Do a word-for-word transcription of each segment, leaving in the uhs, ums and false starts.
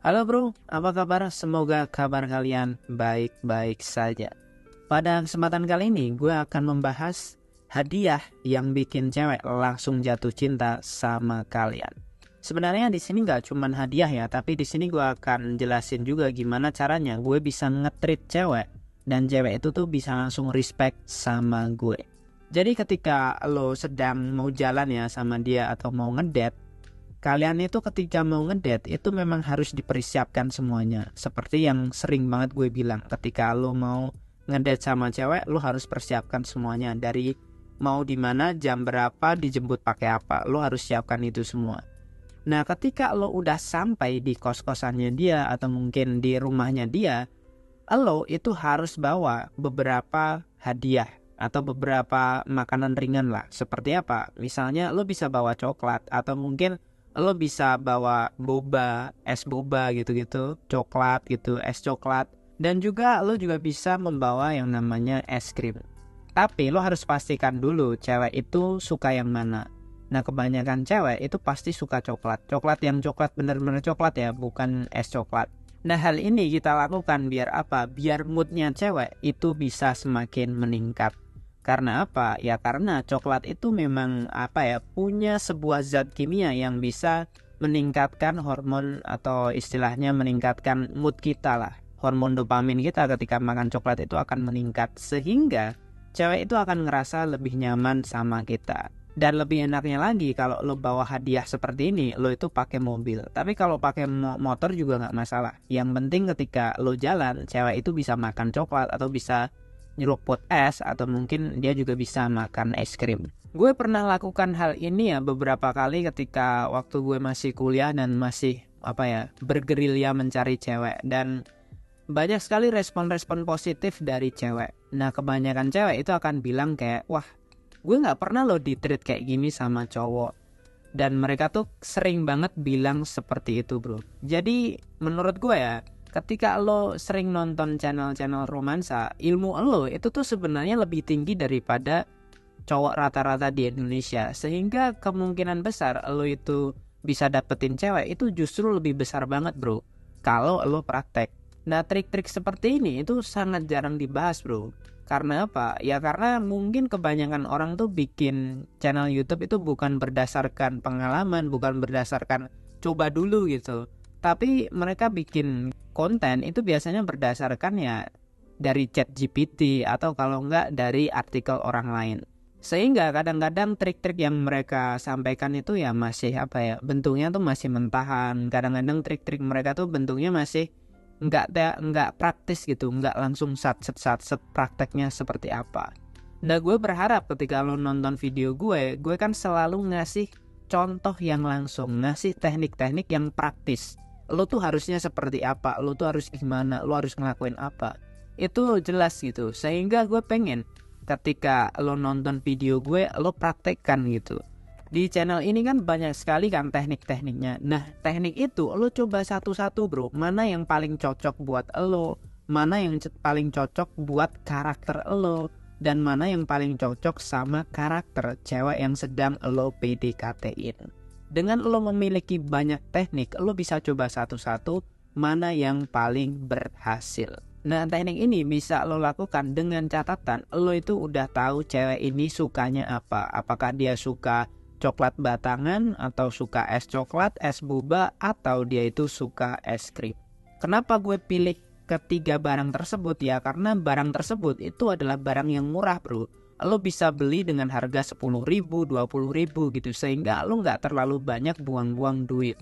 Halo bro, apa kabar? Semoga kabar kalian baik-baik saja. Pada kesempatan kali ini gue akan membahas hadiah yang bikin cewek langsung jatuh cinta sama kalian. Sebenarnya di sini nggak cuman hadiah ya, tapi di sini gue akan jelasin juga gimana caranya gue bisa nge-treat cewek dan cewek itu tuh bisa langsung respect sama gue. Jadi ketika lo sedang mau jalan ya sama dia atau mau ngedate, kalian itu ketika mau ngedate itu memang harus dipersiapkan semuanya. Seperti yang sering banget gue bilang, ketika lo mau ngedate sama cewek, lo harus persiapkan semuanya. Dari mau di mana, jam berapa, dijemput pakai apa, lo harus siapkan itu semua. Nah, ketika lo udah sampai di kos-kosannya dia atau mungkin di rumahnya dia, lo itu harus bawa beberapa hadiah atau beberapa makanan ringan lah. Seperti apa? Misalnya lo bisa bawa coklat atau mungkin lo bisa bawa boba, es boba gitu-gitu, coklat gitu, es coklat. Dan juga lo juga bisa membawa yang namanya es krim. Tapi lo harus pastikan dulu cewek itu suka yang mana. Nah, kebanyakan cewek itu pasti suka coklat. Coklat yang coklat bener-bener coklat ya, bukan es coklat. Nah, hal ini kita lakukan biar apa? Biar moodnya cewek itu bisa semakin meningkat. Karena apa? Ya karena coklat itu memang apa ya, punya sebuah zat kimia yang bisa meningkatkan hormon atau istilahnya meningkatkan mood kita lah. Hormon dopamin kita ketika makan coklat itu akan meningkat, sehingga cewek itu akan ngerasa lebih nyaman sama kita. Dan lebih enaknya lagi kalau lo bawa hadiah seperti ini, lo itu pakai mobil. Tapi kalau pakai motor juga nggak masalah. Yang penting ketika lo jalan, cewek itu bisa makan coklat atau bisa nyeruput es atau mungkin dia juga bisa makan es krim. Gue pernah lakukan hal ini ya beberapa kali ketika waktu gue masih kuliah dan masih apa ya bergerilya mencari cewek, dan banyak sekali respon-respon positif dari cewek. Nah, kebanyakan cewek itu akan bilang kayak, wah, gue nggak pernah lo di-treat kayak gini sama cowok. Dan mereka tuh sering banget bilang seperti itu, bro. Jadi menurut gue ya, ketika lo sering nonton channel-channel romansa, ilmu lo itu tuh sebenarnya lebih tinggi daripada cowok rata-rata di Indonesia. Sehingga kemungkinan besar lo itu bisa dapetin cewek itu justru lebih besar banget, bro, kalau lo praktek. Nah, trik-trik seperti ini itu sangat jarang dibahas, bro. Karena apa? Ya karena mungkin kebanyakan orang tuh bikin channel YouTube itu bukan berdasarkan pengalaman, bukan berdasarkan coba dulu gitu. Tapi mereka bikin konten itu biasanya berdasarkan ya dari chat G P T atau kalau enggak dari artikel orang lain. Sehingga kadang-kadang trik-trik yang mereka sampaikan itu ya masih apa ya, bentuknya tuh masih mentahan. Kadang-kadang trik-trik mereka tuh bentuknya masih enggak enggak praktis gitu, enggak langsung sat set sat set prakteknya seperti apa. Nah, gue berharap ketika lo nonton video gue, gue kan selalu ngasih contoh yang langsung, ngasih teknik-teknik yang praktis. Lo tuh harusnya seperti apa, lo tuh harus gimana, lo harus ngelakuin apa. Itu jelas gitu. Sehingga gue pengen ketika lo nonton video gue, lo praktekkan gitu. Di channel ini kan banyak sekali kan teknik-tekniknya. Nah, teknik itu lo coba satu-satu, bro. Mana yang paling cocok buat lo, mana yang paling cocok buat karakter lo, dan mana yang paling cocok sama karakter cewek yang sedang lo P D K T-in. Dengan lo memiliki banyak teknik, lo bisa coba satu-satu mana yang paling berhasil. Nah, teknik ini bisa lo lakukan dengan catatan lo itu udah tahu cewek ini sukanya apa. Apakah dia suka coklat batangan, atau suka es coklat, es boba, atau dia itu suka es krim. Kenapa gue pilih ketiga barang tersebut ya? Karena barang tersebut itu adalah barang yang murah, bro. Lo bisa beli dengan harga sepuluh ribu, dua puluh ribu gitu, sehingga lo gak terlalu banyak buang-buang duit.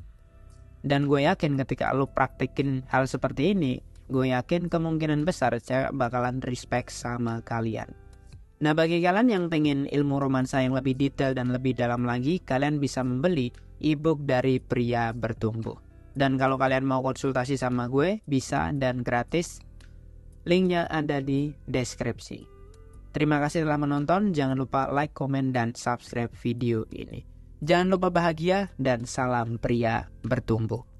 Dan gue yakin ketika lo praktekin hal seperti ini, gue yakin kemungkinan besar cewek bakalan respect sama kalian. Nah, bagi kalian yang pengen ilmu romansa yang lebih detail dan lebih dalam lagi, kalian bisa membeli ebook dari Pria Bertumbuh. Dan kalau kalian mau konsultasi sama gue, bisa dan gratis. Linknya ada di deskripsi. Terima kasih telah menonton. Jangan lupa like, komen, dan subscribe video ini. Jangan lupa bahagia dan salam pria bertumbuh.